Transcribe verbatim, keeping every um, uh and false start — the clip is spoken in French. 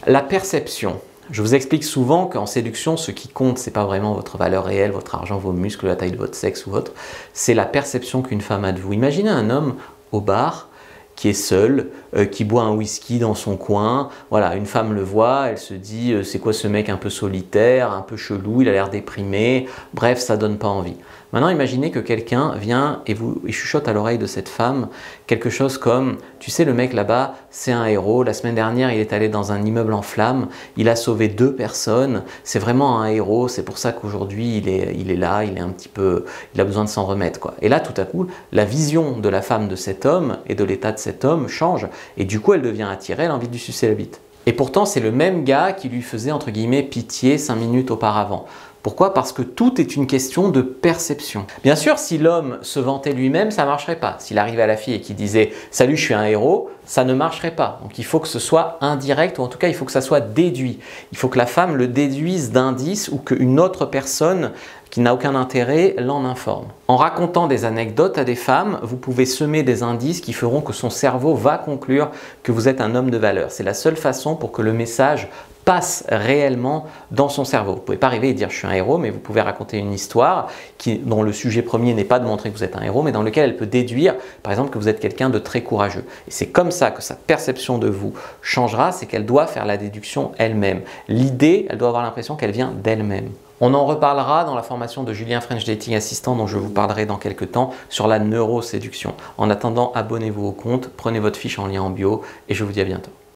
La perception. Je vous explique souvent qu'en séduction, ce qui compte, ce n'est pas vraiment votre valeur réelle, votre argent, vos muscles, la taille de votre sexe ou autre, c'est la perception qu'une femme a de vous. Imaginez un homme au bar qui est seul, euh, qui boit un whisky dans son coin. Voilà, une femme le voit, elle se dit euh, c'est quoi ce mec un peu solitaire, un peu chelou, il a l'air déprimé. Bref, ça donne pas envie. Maintenant, imaginez que quelqu'un vient et vous et chuchote à l'oreille de cette femme quelque chose comme « Tu sais, le mec là-bas, c'est un héros. La semaine dernière, il est allé dans un immeuble en flammes. Il a sauvé deux personnes. C'est vraiment un héros. C'est pour ça qu'aujourd'hui, il est, il est là. Il est un petit peu, il a besoin de s'en remettre, quoi. » Et là, tout à coup, la vision de la femme de cet homme et de l'état de cet homme change. Et du coup, elle devient attirée, elle a envie de lui sucer la bite. Et pourtant, c'est le même gars qui lui faisait, entre guillemets, pitié cinq minutes auparavant. Pourquoi? Parce que tout est une question de perception. Bien sûr, si l'homme se vantait lui-même, ça ne marcherait pas. S'il arrivait à la fille et qu'il disait « Salut, je suis un héros », ça ne marcherait pas. Donc il faut que ce soit indirect, ou en tout cas, il faut que ça soit déduit. Il faut que la femme le déduise d'indices ou qu'une autre personne qui n'a aucun intérêt l'en informe. En racontant des anecdotes à des femmes, vous pouvez semer des indices qui feront que son cerveau va conclure que vous êtes un homme de valeur. C'est la seule façon pour que le message passe réellement dans son cerveau. Vous ne pouvez pas arriver et dire je suis un héros, mais vous pouvez raconter une histoire qui, dont le sujet premier n'est pas de montrer que vous êtes un héros, mais dans lequel elle peut déduire, par exemple, que vous êtes quelqu'un de très courageux. Et c'est comme ça que sa perception de vous changera, c'est qu'elle doit faire la déduction elle-même. L'idée, elle doit avoir l'impression qu'elle vient d'elle-même. On en reparlera dans la formation de Julien French Dating Assistant dont je vous parlerai dans quelques temps sur la neuroséduction. En attendant, abonnez-vous au compte, prenez votre fiche en lien en bio et je vous dis à bientôt.